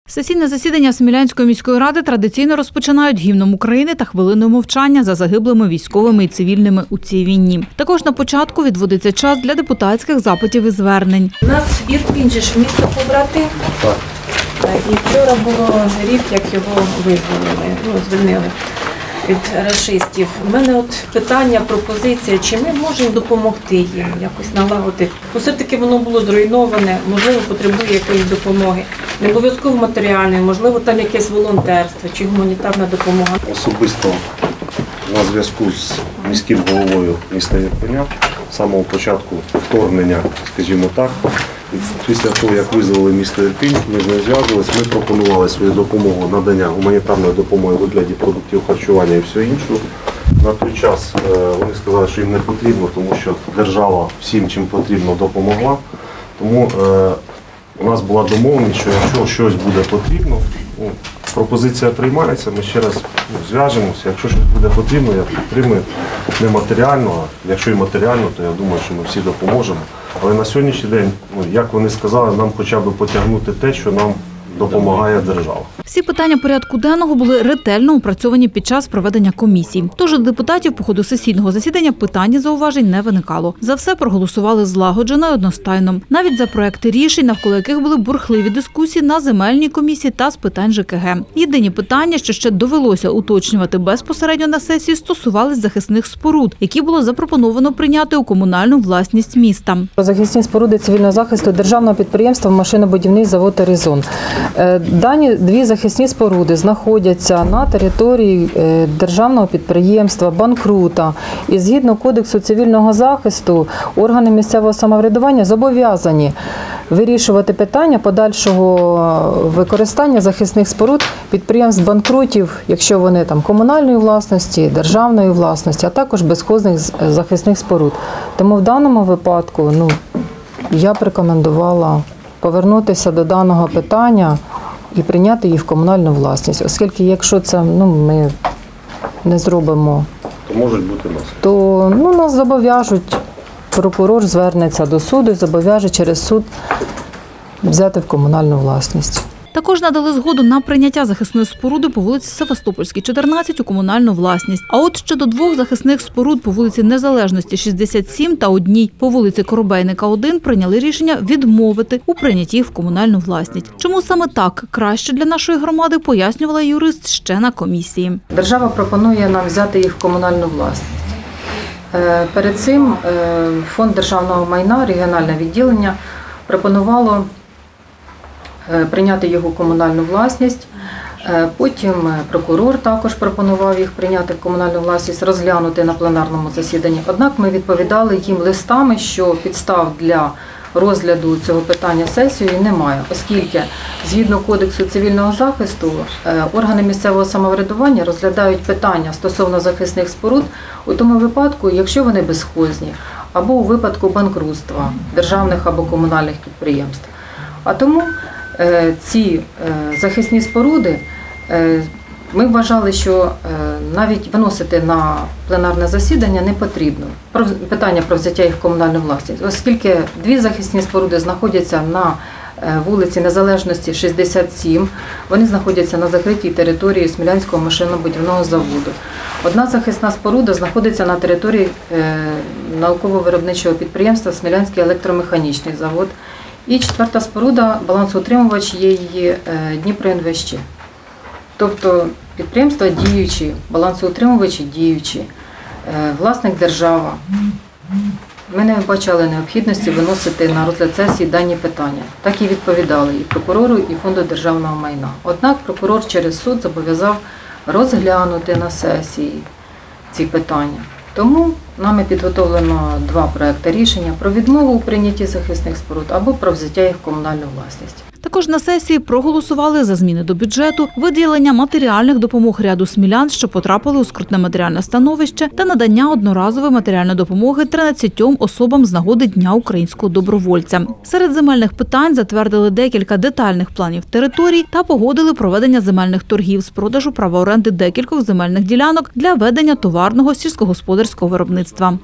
Сесійне засідання Смілянської міської ради традиційно розпочинають гімном України та хвилиною мовчання за загиблими військовими і цивільними у цій війні. Також на початку відводиться час для депутатських запитів і звернень. У нас Ірпінь же ж місто побратим. І вчора було рік, як його звільнили від рашистів. У мене от питання, пропозиція, чи ми можемо допомогти їм, якось налагодити. Все-таки воно було зруйноване, можливо, потребує якоїсь допомоги. Не обов'язково матеріальної, можливо, там якесь волонтерство чи гуманітарна допомога. Особисто на зв'язку з міським головою міста Ірпеня з самого початку вторгнення, скажімо так, після того, як визвали місто Ірпінь, ми з нею зв'язувалися, ми пропонували свою допомогу, надання гуманітарної допомоги у вигляді продуктів харчування і все інше. На той час вони сказали, що їм не потрібно, тому що держава всім, чим потрібно, допомогла. Тому у нас була домовленість, що якщо щось буде потрібно, пропозиція приймається, ми ще раз зв'яжемося. Якщо щось буде потрібно, я підтримую не матеріально, а якщо і матеріально, то я думаю, що ми всі допоможемо. Але на сьогоднішній день, як вони сказали, нам хоча б потягнути те, що нам допомагає держава. Всі питання порядку денного були ретельно опрацьовані під час проведення комісій. Тож у депутатів по ходу сесійного засідання питань і зауважень не виникало. За все проголосували злагоджено і одностайно. Навіть за проекти рішень, навколо яких були бурхливі дискусії на земельній комісії та з питань ЖКГ. Єдині питання, що ще довелося уточнювати безпосередньо на сесії, стосувались захисних споруд, які було запропоновано прийняти у комунальну власність міста. Захисні споруди цивільного захисту державного підприємства «Машинобудівний завод «Оризон». Дані дві захисні споруди знаходяться на території державного підприємства, банкрута. І згідно Кодексу цивільного захисту, органи місцевого самоврядування зобов'язані вирішувати питання подальшого використання захисних споруд підприємств банкрутів, якщо вони там комунальної власності, державної власності, а також безхозних захисних споруд. Тому в даному випадку я б рекомендувала повернутися до даного питання і прийняти її в комунальну власність. Оскільки якщо це ми не зробимо, То можуть бути наслідки. То нас зобов'яжуть, прокурор звернеться до суду і зобов'яже через суд взяти в комунальну власність. Також надали згоду на прийняття захисної споруди по вулиці Севастопольській, 14 у комунальну власність. А от щодо двох захисних споруд по вулиці Незалежності, 67 та одній по вулиці Коробейника, 1 прийняли рішення відмовити у прийнятті їх в комунальну власність. Чому саме так краще для нашої громади, пояснювала юрист ще на комісії. Держава пропонує нам взяти їх в комунальну власність. Перед цим Фонд державного майна, регіональне відділення, пропонувало прийняти його в комунальну власність. Потім прокурор також пропонував їх прийняти в комунальну власність, розглянути на пленарному засіданні. Однак ми відповідали їм листами, що підстав для розгляду цього питання сесією немає, оскільки згідно Кодексу цивільного захисту органи місцевого самоврядування розглядають питання стосовно захисних споруд у тому випадку, якщо вони безхозні, або у випадку банкрутства державних або комунальних підприємств. А тому ці захисні споруди ми вважали, що навіть виносити на пленарне засідання не потрібно. Питання про взяття їх в комунальну власність, оскільки дві захисні споруди знаходяться на вулиці Незалежності, 67, вони знаходяться на закритій території Смілянського машинобудівного заводу. Одна захисна споруда знаходиться на території науково-виробничого підприємства Смілянський електромеханічний завод. І четверта споруда, балансоутримувач є її Дніпроінвестче. Тобто підприємства діючі, балансоутримувачі діючі, власник держава. Ми не бачили необхідності виносити на розгляд сесії дані питання. Так і відповідали і прокурору, і Фонду державного майна. Однак прокурор через суд зобов'язав розглянути на сесії ці питання. Тому нами підготовлено два проекти рішення про відмову у прийнятті захисних споруд або про взяття їх в комунальну власність. Також на сесії проголосували за зміни до бюджету, виділення матеріальних допомог ряду смілян, що потрапили у скрутне матеріальне становище, та надання одноразової матеріальної допомоги 13 особам з нагоди Дня українського добровольця. Серед земельних питань затвердили декілька детальних планів територій та погодили проведення земельних торгів з продажу права оренди декількох земельних ділянок для ведення товарного сільськогосподарського виробництва.